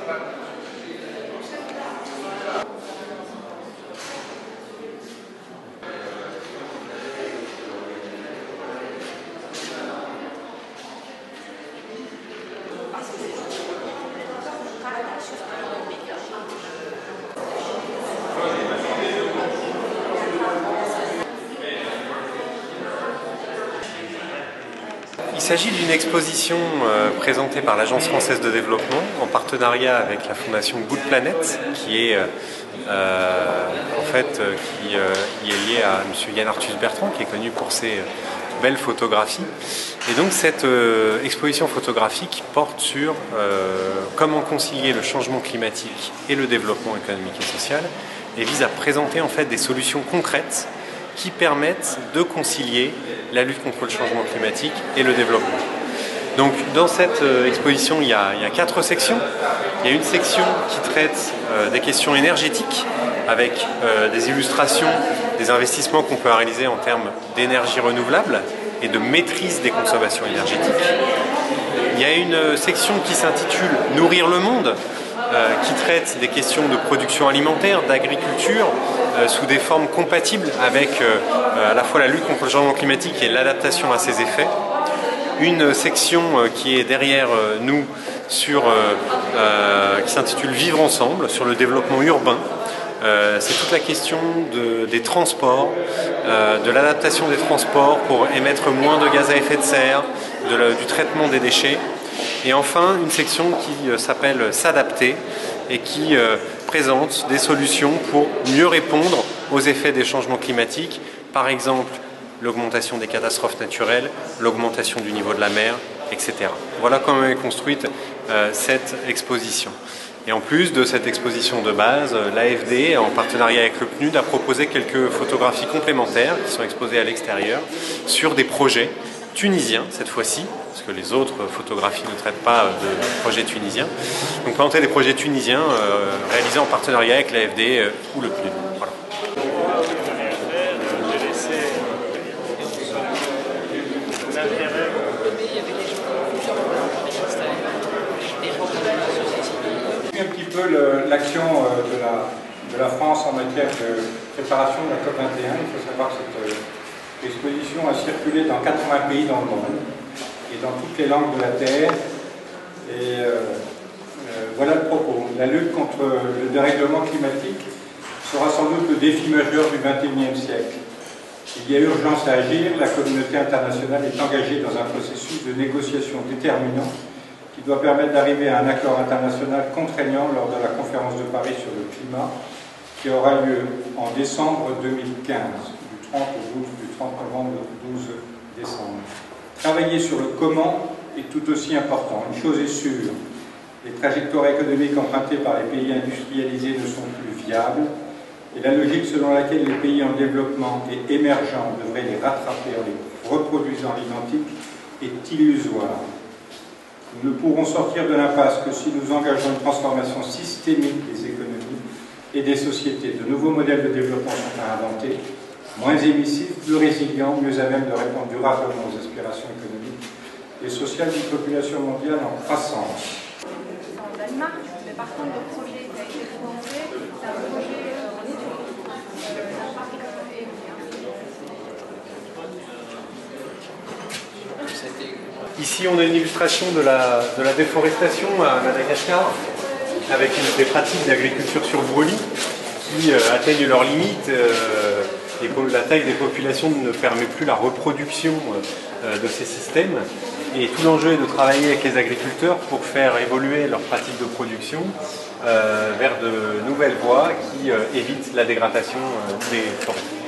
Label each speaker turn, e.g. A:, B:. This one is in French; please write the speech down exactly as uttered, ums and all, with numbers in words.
A: Il s'agit d'une exposition euh, présentée par l'Agence française de développement en partenariat avec la fondation Good Planet, qui est euh, en fait euh, qui, euh, qui est liée à M. Yann Arthus Bertrand, qui est connu pour ses euh, belles photographies. Et donc cette euh, exposition photographique porte sur euh, comment concilier le changement climatique et le développement économique et social, et vise à présenter en fait des solutions concrètes qui permettent de concilier la lutte contre le changement climatique et le développement. Donc dans cette euh, exposition, il y, a, il y a quatre sections. Il y a une section qui traite euh, des questions énergétiques, avec euh, des illustrations des investissements qu'on peut réaliser en termes d'énergie renouvelable et de maîtrise des consommations énergétiques. Il y a une section qui s'intitule « Nourrir le monde », Euh, qui traite des questions de production alimentaire, d'agriculture, euh, sous des formes compatibles avec euh, à la fois la lutte contre le changement climatique et l'adaptation à ses effets. Une section euh, qui est derrière euh, nous, sur, euh, euh, qui s'intitule « Vivre ensemble », sur le développement urbain. Euh, C'est toute la question de, des transports, euh, de l'adaptation des transports pour émettre moins de gaz à effet de serre, de le, du traitement des déchets. Et enfin, une section qui euh, s'appelle « S'adapter » et qui euh, présente des solutions pour mieux répondre aux effets des changements climatiques, par exemple l'augmentation des catastrophes naturelles, l'augmentation du niveau de la mer, et cetera. Voilà comment est construite euh, cette exposition. Et en plus de cette exposition de base, l'A F D, en partenariat avec le P N U D, a proposé quelques photographies complémentaires qui sont exposées à l'extérieur sur des projets tunisiens cette fois-ci, parce que les autres photographies ne traitent pas de projets tunisiens. Donc présenter des projets tunisiens euh, réalisés en partenariat avec l'A F D euh, ou le P N U D. Voilà.
B: Un petit peu l'action de la, de la France en matière de préparation de la COP vingt et un. Il faut savoir que cette l'exposition a circulé dans quatre-vingts pays dans le monde et dans toutes les langues de la Terre. Et euh, euh, voilà le propos. La lutte contre le dérèglement climatique sera sans doute le défi majeur du vingt et unième siècle. Il y a urgence à agir. La communauté internationale est engagée dans un processus de négociation déterminant qui doit permettre d'arriver à un accord international contraignant lors de la conférence de Paris sur le climat qui aura lieu en décembre deux mille quinze. Du trente novembre au douze décembre. Travailler sur le comment est tout aussi important. Une chose est sûre, les trajectoires économiques empruntées par les pays industrialisés ne sont plus viables et la logique selon laquelle les pays en développement et émergents devraient les rattraper en les reproduisant à l'identique est illusoire. Nous ne pourrons sortir de l'impasse que si nous engageons une transformation systémique des économies et des sociétés. De nouveaux modèles de développement sont à inventer, moins émissifs, plus résilients, mieux à même de répondre durablement aux aspirations économiques et sociales d'une population mondiale en croissance.
C: En Danemark, mais par contre, le projet qui a été financé, c'est un projet en Éthiopie, d'un parc éolien.
A: Ici, on a une illustration de la, de la déforestation à Madagascar, avec une, des pratiques d'agriculture sur brûlis qui euh, atteignent leurs limites. Euh, et la taille des populations ne permet plus la reproduction euh, de ces systèmes. Et tout l'enjeu est de travailler avec les agriculteurs pour faire évoluer leurs pratiques de production euh, vers de nouvelles voies qui euh, évitent la dégradation euh, des forêts.